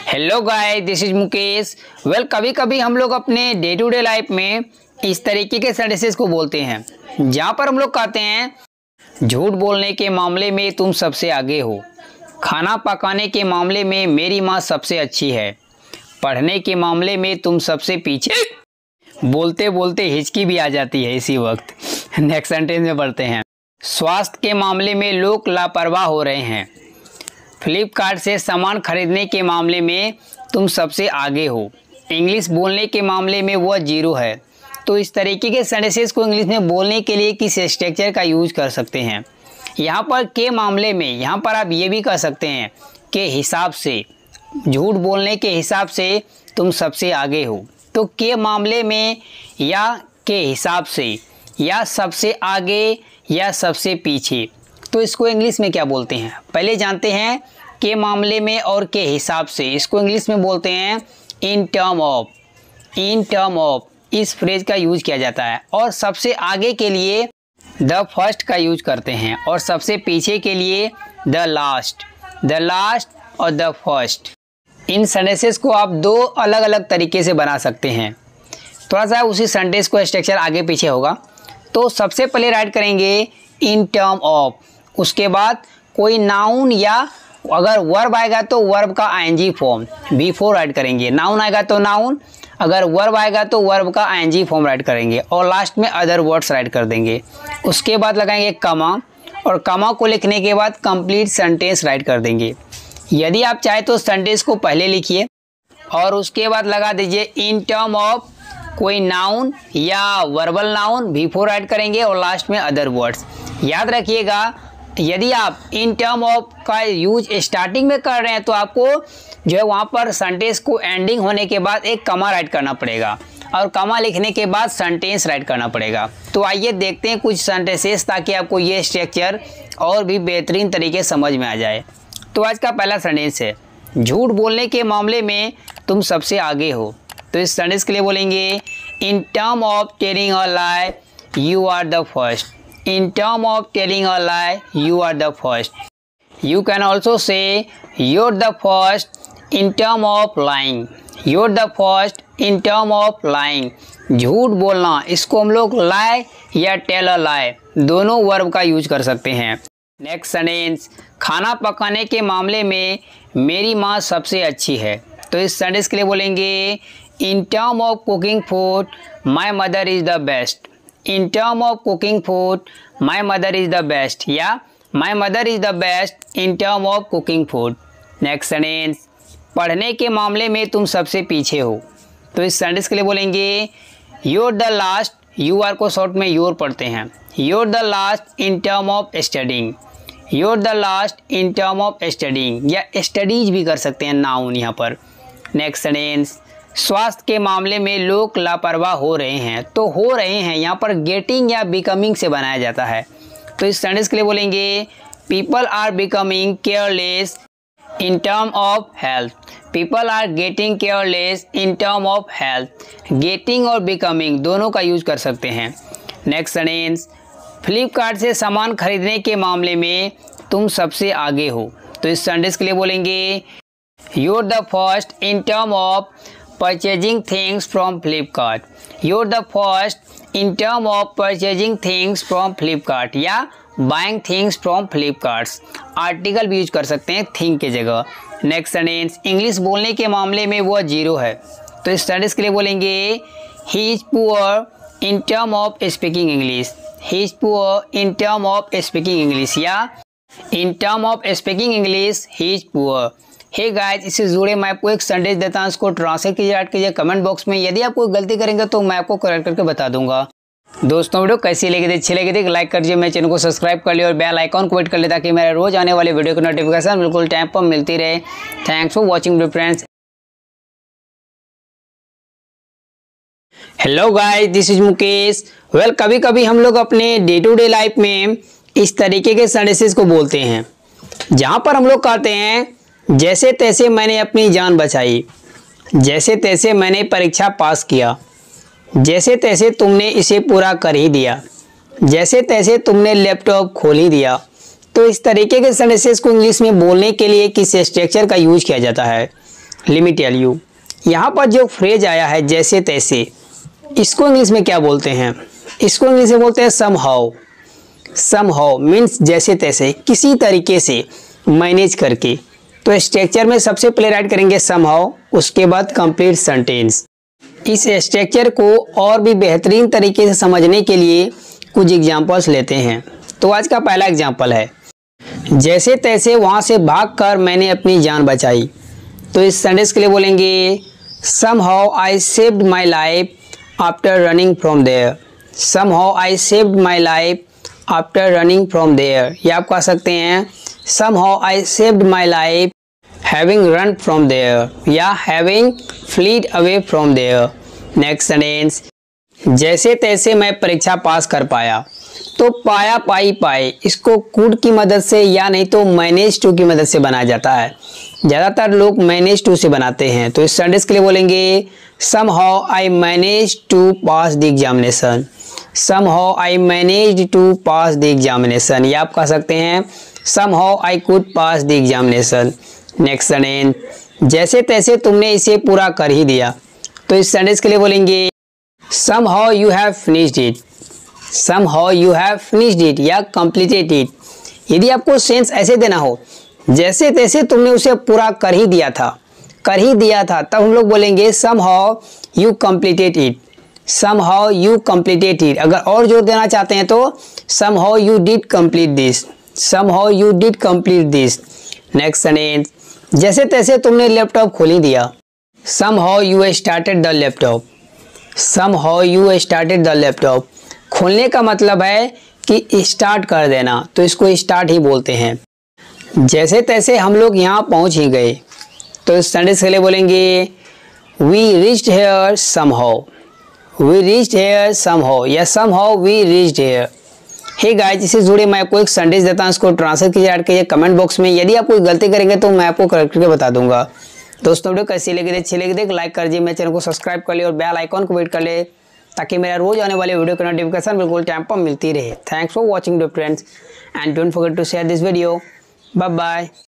Hello guys, this is Mukesh. कभी कभी हम लोग अपने डे टू डे लाइफ में इस तरीके के सेंटेंसेस को बोलते हैं जहाँ पर हम लोग कहते हैं झूठ बोलने के मामले में तुम सबसे आगे हो, खाना पकाने के मामले में मेरी माँ सबसे अच्छी है, पढ़ने के मामले में तुम सबसे पीछे। बोलते बोलते हिचकी भी आ जाती है इसी वक्त। नेक्स्ट सेंटेंस में बढ़ते हैं। स्वास्थ्य के मामले में लोग लापरवाह हो रहे हैं, फ्लिपकार्ट से सामान खरीदने के मामले में तुम सबसे आगे हो, इंग्लिश बोलने के मामले में वह जीरो है। तो इस तरीके के सेंटेंसेस को इंग्लिश में बोलने के लिए किस स्ट्रक्चर का यूज कर सकते हैं। यहाँ पर के मामले में यहाँ पर आप ये भी कह सकते हैं के हिसाब से, झूठ बोलने के हिसाब से तुम सबसे आगे हो। तो के मामले में या के हिसाब से या सबसे आगे या सबसे पीछे, तो इसको इंग्लिश में क्या बोलते हैं पहले जानते हैं। के मामले में और के हिसाब से, इसको इंग्लिश में बोलते हैं in term of. In term of इस फ्रेज का यूज किया जाता है। और सबसे आगे के लिए द फर्स्ट का यूज करते हैं और सबसे पीछे के लिए द लास्ट। द लास्ट और द फर्स्ट, इन सेंटेंसेस को आप दो अलग अलग तरीके से बना सकते हैं। थोड़ा सा उसी सेंटेंस को स्ट्रक्चर आगे पीछे होगा। तो सबसे पहले राइट करेंगे इन टर्म ऑफ, उसके बाद कोई नाउन या अगर वर्ब आएगा तो वर्ब का आईएनजी फॉर्म बिफोर राइट करेंगे। नाउन आएगा तो नाउन, अगर वर्ब आएगा तो वर्ब का आईएनजी फॉर्म राइट करेंगे और लास्ट में अदर वर्ड्स राइट कर देंगे। उसके बाद लगाएंगे कमा और कमा को लिखने के बाद कंप्लीट सेंटेंस राइट कर देंगे। यदि आप चाहे तो सेंटेंस को पहले लिखिए और उसके बाद लगा दीजिए इन टर्म ऑफ कोई नाउन या वर्बल नाउन बिफोर राइट करेंगे और लास्ट में अदर वर्ड्स। याद रखिएगा, यदि आप इन टर्म ऑफ का यूज स्टार्टिंग में कर रहे हैं तो आपको जो है वहाँ पर सेंटेंस को एंडिंग होने के बाद एक कमा राइट करना पड़ेगा और कमा लिखने के बाद सेंटेंस राइट करना पड़ेगा। तो आइए देखते हैं कुछ सेंटेंसेस ताकि आपको ये स्ट्रक्चर और भी बेहतरीन तरीके समझ में आ जाए। तो आज का पहला सेंटेंस है झूठ बोलने के मामले में तुम सबसे आगे हो। तो इस सेंटेंस के लिए बोलेंगे in term of telling a lie you are the first. In term of telling a lie, you are the first. You can also say you're the first in term of lying. You're the first in term of lying. झूठ बोलना, इसको हम लोग lie या tell a lie दोनों verb का use कर सकते हैं। नेक्स्ट सेंटेंस, खाना पकाने के मामले में मेरी माँ सबसे अच्छी है। तो इस सेंटेंस के लिए बोलेंगे in term of cooking food, my mother is the best. In term of cooking food, my mother is the best या my mother is the best in term of cooking food. Next sentence, पढ़ने के मामले में तुम सबसे पीछे हो। तो इस सेंटेंस के लिए बोलेंगे you're the last, you are को शॉर्ट में योर पढ़ते हैं। you're the last in term of studying. you're the last in term of studying या studies भी कर सकते हैं नाउन यहाँ पर। नेक्स्ट सेंटेंस, स्वास्थ्य के मामले में लोग लापरवाह हो रहे हैं। तो हो रहे हैं यहाँ पर गेटिंग या बिकमिंग से बनाया जाता है। तो इस सेंटेंस के लिए बोलेंगे people are becoming careless in term of health. People are getting careless in term of health. Getting और बिकमिंग दोनों का यूज कर सकते हैं। नेक्स्ट सेंटेंस, फ्लिपकार्ट से सामान खरीदने के मामले में तुम सबसे आगे हो। तो इस सेंटेंस के लिए बोलेंगे you're the first in term of purchasing things from Flipkart. You're the first in term of purchasing things from Flipkart या buying things from Flipkart। Article भी यूज कर सकते हैं थिंग के जगह। नेक्स्ट सेंटेंस, इंग्लिश बोलने के मामले में वह जीरो है। तो इस सेंटेंस के लिए बोलेंगे he is poor in term of speaking English. He is poor in term of speaking English या in term of speaking English he is poor। Hey guys, इससे जुड़े मैं आपको एक सेंटेंस देता हूँ, इसको ट्रांसलेट कीजिए, ऐड कीजिए कमेंट बॉक्स में। यदि आप कोई गलती करेंगे तो मैं आपको करेक्ट करके बता दूंगा। दोस्तों, वीडियो कैसी लगी थी, अच्छी लगी थी लाइक कर दीजिए, मेरे चैनल को सब्सक्राइब कर लिए और बेल आइकॉन को हिट कर ले ताकि मेरे रोज आने वाले वीडियो की नोटिफिकेशन बिल्कुल टाइम पर मिलती रहे। Thanks for watching friends. Hello guys, this is Mukesh. कभी कभी हम लोग अपने डे टू डे लाइफ में इस तरीके के सेंटेंसेस को बोलते हैं जहाँ पर हम लोग कहते हैं जैसे तैसे मैंने अपनी जान बचाई, जैसे तैसे मैंने परीक्षा पास किया, जैसे तैसे तुमने इसे पूरा कर ही दिया, जैसे तैसे तुमने लैपटॉप खोल ही दिया। तो इस तरीके के सेंटेंसेस को इंग्लिश में बोलने के लिए किस स्ट्रक्चर का यूज किया जाता है। लेट मी टेल यू, यहाँ पर जो फ्रेज आया है जैसे तैसे, इसको इंग्लिश में क्या बोलते हैं? इसको इंग्लिश में बोलते हैं समहाउ। समहाउ मीन्स जैसे तैसे, किसी तरीके से, मैनेज करके। तो स्ट्रक्चर में सबसे पहले राइट करेंगे समहाउ, उसके बाद कंप्लीट सेंटेंस। इस स्ट्रक्चर को और भी बेहतरीन तरीके से समझने के लिए कुछ एग्जांपल्स लेते हैं। तो आज का पहला एग्जांपल है, जैसे तैसे वहाँ से भागकर मैंने अपनी जान बचाई। तो इस सेंटेंस के लिए बोलेंगे somehow I saved my life after running from there। somehow I saved my life after running from there। या आप कह सकते हैं somehow I saved my life having run from there या having fled away from there। Next sentence, जैसे तैसे मैं परीक्षा पास कर पाया। तो पाया पाई पाए, इसको कुड की मदद से या नहीं तो मैनेज टू की मदद से बनाया जाता है। ज़्यादातर लोग मैनेज टू से बनाते हैं। तो इस सेंटेंस के लिए बोलेंगे somehow I managed to pass the examination। somehow I managed to pass the examination या आप कह सकते हैं somehow I could pass the examination। Next sentence, जैसे तैसे तुमने इसे पूरा कर ही दिया। तो इस सेंटेंस के लिए बोलेंगे somehow you have finished it। somehow you have finished it या completed it। यदि आपको सेंस ऐसे देना हो, जैसे तैसे तुमने उसे पूरा कर ही दिया था, तब हम लोग बोलेंगे somehow you completed it। somehow you completed it। अगर और जोर देना चाहते हैं तो somehow you did complete this। somehow you did complete this। Next sentence, जैसे तैसे तुमने लैपटॉप खोल ही दिया। somehow you started the laptop। somehow you started the laptop। खोलने का मतलब है कि स्टार्ट कर देना, तो इसको स्टार्ट ही बोलते हैं। जैसे तैसे हम लोग यहाँ पहुँच ही गए। तो इस सेंटेंस के लिए बोलेंगे we reached here somehow। we reached here somehow या somehow we reached here। Hey guys, इससे जुड़े मैं आपको एक सेंटेंस देता हूँ, इसको ट्रांसलेट कीजिए, ऐड कीजिए कमेंट बॉक्स में। यदि आप कोई गलती करेंगे तो मैं आपको करेक्ट करके बता दूंगा। दोस्तों वीडियो कैसी लगी, अच्छी लगी तो लाइक कर दीजिए, मेरे चैनल को सब्सक्राइब कर ले और बेल आइकॉन को वेट कर ले, ताकि मेरा रोज आने वाले वीडियो की नोटिफिकेशन बिल्कुल टाइम पर मिलती रहे। Thanks for watching dear friends and don't forget to share this video. Bye bye.